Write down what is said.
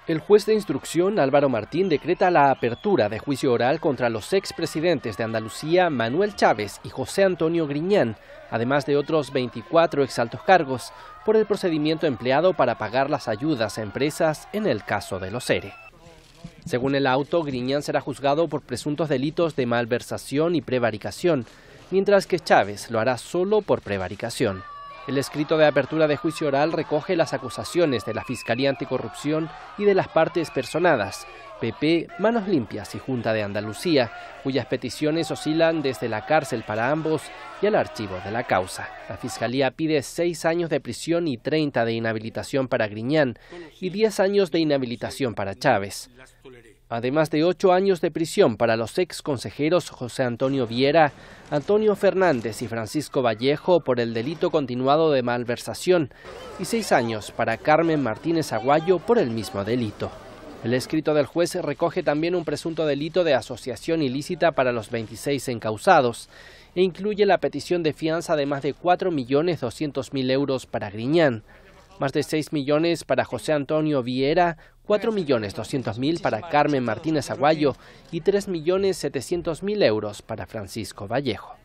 El juez de instrucción Álvaro Martín decreta la apertura de juicio oral contra los expresidentes de Andalucía Manuel Chávez y José Antonio Griñán, además de otros 24 exaltos cargos, por el procedimiento empleado para pagar las ayudas a empresas en el caso de los ERE. Según el auto, Griñán será juzgado por presuntos delitos de malversación y prevaricación, mientras que Chávez lo hará solo por prevaricación. El escrito de apertura de juicio oral recoge las acusaciones de la Fiscalía Anticorrupción y de las partes personadas, PP, Manos Limpias y Junta de Andalucía, cuyas peticiones oscilan desde la cárcel para ambos y el archivo de la causa. La Fiscalía pide 6 años de prisión y 30 de inhabilitación para Griñán y 10 años de inhabilitación para Chávez, además de 8 años de prisión para los ex consejeros José Antonio Viera, Antonio Fernández y Francisco Vallejo por el delito continuado de malversación y 6 años para Carmen Martínez Aguayo por el mismo delito. El escrito del juez recoge también un presunto delito de asociación ilícita para los 26 encausados e incluye la petición de fianza de más de 4.200.000 euros para Griñán, más de 6 millones para José Antonio Viera, 4.200.000 para Carmen Martínez Aguayo y 3.700.000 euros para Francisco Vallejo.